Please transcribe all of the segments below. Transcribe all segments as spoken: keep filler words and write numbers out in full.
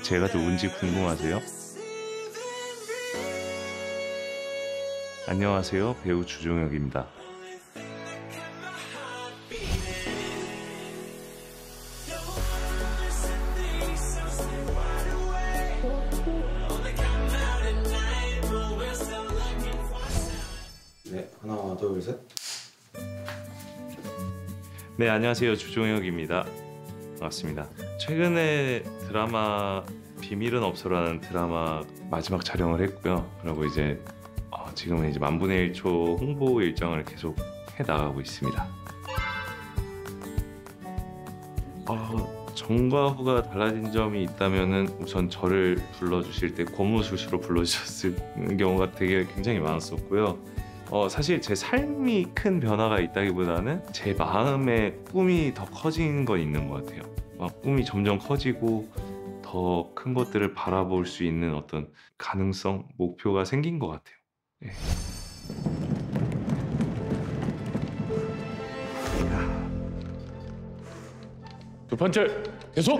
제가 누군지 궁금하세요? 안녕하세요, 배우 주종혁입니다. 네, 하나, 둘, 셋. 네, 안녕하세요, 주종혁입니다. 반갑습니다. 최근에 드라마 비밀은 없어라는 드라마 마지막 촬영을 했고요. 그리고 이제 어, 지금은 이제 만분의 일 초 홍보 일정을 계속 해 나가고 있습니다. 어, 전과 후가 달라진 점이 있다면은 우선 저를 불러주실 때 고무술수로 불러주셨을 경우가 되게 굉장히 많았었고요. 어, 사실 제 삶이 큰 변화가 있다기보다는 제 마음의 꿈이 더 커진 건 있는 것 같아요. 막 꿈이 점점 커지고 더 큰 것들을 바라볼 수 있는 어떤 가능성, 목표가 생긴 것 같아요. 네. 두 번째, 계속!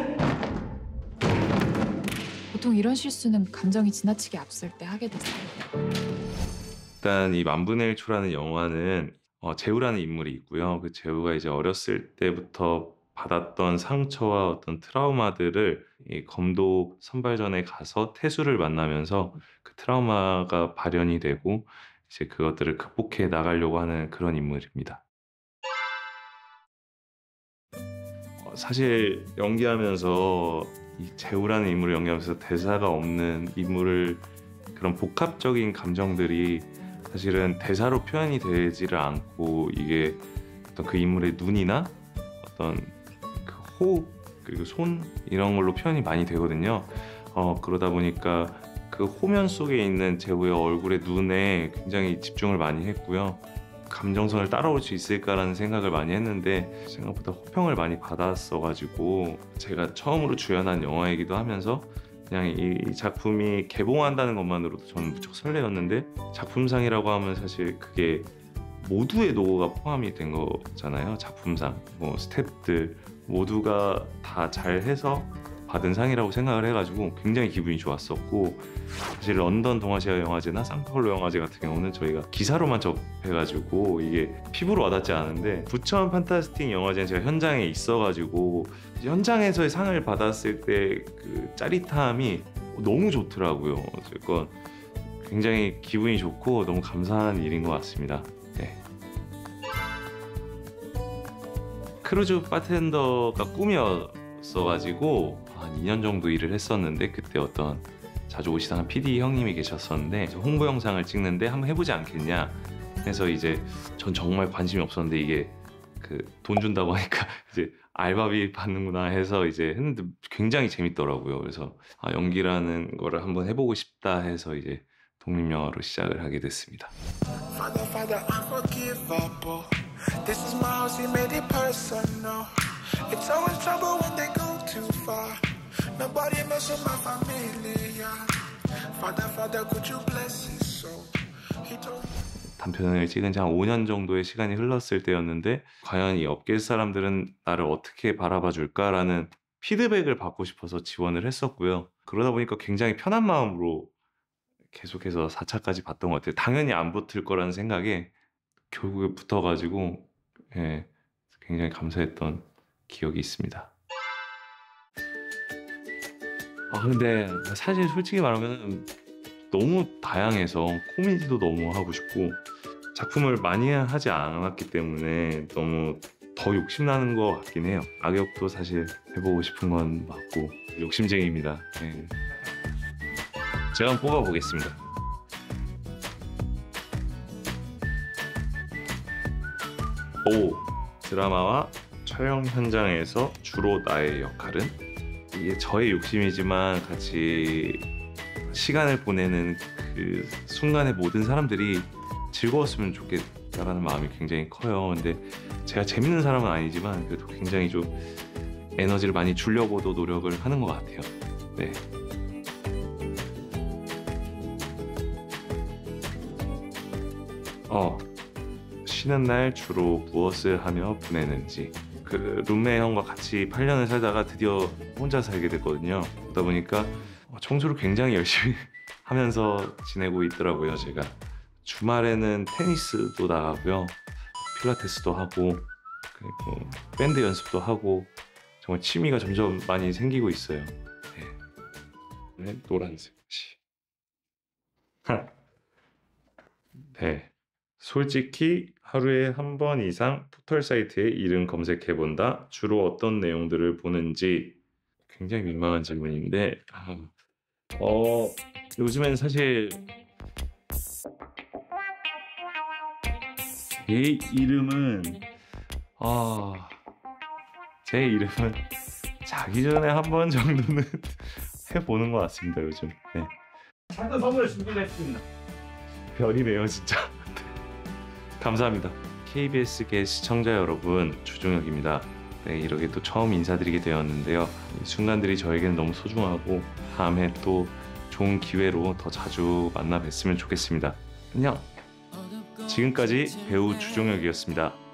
보통 이런 실수는 감정이 지나치게 앞설 때 하게 되세요. 일단 이 만분의 일 초라는 영화는 어, 재우라는 인물이 있고요. 그 재우가 이제 어렸을 때부터 받았던 상처와 어떤 트라우마들을 이 검도 선발전에 가서 태수를 만나면서 그 트라우마가 발현이 되고 이제 그것들을 극복해 나가려고 하는 그런 인물입니다. 어, 사실 연기하면서 이 재우라는 인물을 연기하면서 대사가 없는 인물을 그런 복합적인 감정들이 사실은 대사로 표현이 되지를 않고 이게 어떤 그 인물의 눈이나 어떤 그 호흡 그리고 손 이런 걸로 표현이 많이 되거든요. 어, 그러다 보니까 그 호면 속에 있는 재우의 얼굴에 눈에 굉장히 집중을 많이 했고요. 감정선을 따라올 수 있을까라는 생각을 많이 했는데 생각보다 호평을 많이 받았어가지고 제가 처음으로 주연한 영화이기도 하면서 그냥 이 작품이 개봉한다는 것만으로도 저는 무척 설레었는데 작품상이라고 하면 사실 그게 모두의 노고가 포함이 된 거잖아요. 작품상, 뭐 스태프들 모두가 다 잘해서 받은 상이라고 생각을 해가지고 굉장히 기분이 좋았었고 사실 런던 동아시아 영화제나 상파울로 영화제 같은 경우는 저희가 기사로만 접해가지고 이게 피부로 와닿지 않은데 부천 판타스틱 영화제는 제가 현장에 있어가지고 현장에서의 상을 받았을 때 그 짜릿함이 너무 좋더라고요. 그러니까 굉장히 기분이 좋고 너무 감사한 일인 것 같습니다. 네. 크루즈 바텐더가 꿈이었어가지고 한 이 년 정도 일을 했었는데 그때 어떤 자주 오시던 피디 형님이 계셨었는데 홍보 영상을 찍는데 한번 해보지 않겠냐 해서 이제 전 정말 관심이 없었는데 이게 그 돈 준다고 하니까 이제 알바비 받는구나 해서 이제 했는데 굉장히 재밌더라고요. 그래서 아, 연기라는 거를 한번 해보고 싶다 해서 이제 독립영화로 시작을 하게 됐습니다. Father, Father, unforgivable. This is my house, he made it personal. It's always trouble when they go too far. Nobody mess with my familia. Father, Father, could you bless his soul? He told 단편을 찍은 지 한 오 년 정도의 시간이 흘렀을 때였는데 과연 이 업계 사람들은 나를 어떻게 바라봐 줄까라는 피드백을 받고 싶어서 지원을 했었고요. 그러다 보니까 굉장히 편한 마음으로 계속해서 사 차까지 봤던 것 같아요. 당연히 안 붙을 거라는 생각에 결국에 붙어가지고 예, 굉장히 감사했던 기억이 있습니다. 아 근데 사실 솔직히 말하면 너무 다양해서 코미디도 너무 하고 싶고 작품을 많이 하지 않았기 때문에 너무 더 욕심나는 것 같긴 해요. 악역도 사실 해보고 싶은 건 맞고 욕심쟁이입니다. 네. 제가 한번 뽑아보겠습니다. 오! 드라마와 촬영 현장에서 주로 나의 역할은? 이게 저의 욕심이지만 같이 시간을 보내는 그 순간에 모든 사람들이 즐거웠으면 좋겠다라는 마음이 굉장히 커요. 근데 제가 재밌는 사람은 아니지만 그래도 굉장히 좀 에너지를 많이 주려고도 노력을 하는 것 같아요. 네. 어, 쉬는 날 주로 무엇을 하며 보내는지. 그 룸메 형과 같이 팔 년을 살다가 드디어 혼자 살게 됐거든요. 그러다 보니까 청소를 굉장히 열심히 하면서 지내고 있더라고요. 제가 주말에는 테니스도 나가고요, 필라테스도 하고, 그리고 밴드 연습도 하고, 정말 취미가 점점 많이 생기고 있어요. 네, 노란색. 네, 솔직히 하루에 한 번 이상 포털 사이트에 이름 검색해 본다. 주로 어떤 내용들을 보는지. 굉장히 민망한 질문인데, 아, 어 요즘엔 사실 제 이름은 아, 제 이름은 자기 전에 한 번 정도는 해보는 것 같습니다. 요즘. 네. 작은 선물 준비했습니다. 별이네요, 진짜. 감사합니다. 케이비에스계 시청자 여러분, 주종혁입니다. 네, 이렇게 또 처음 인사드리게 되었는데요. 이 순간들이 저에게는 너무 소중하고 다음에 또 좋은 기회로 더 자주 만나 뵀으면 좋겠습니다. 안녕. 지금까지 배우 주종혁이었습니다.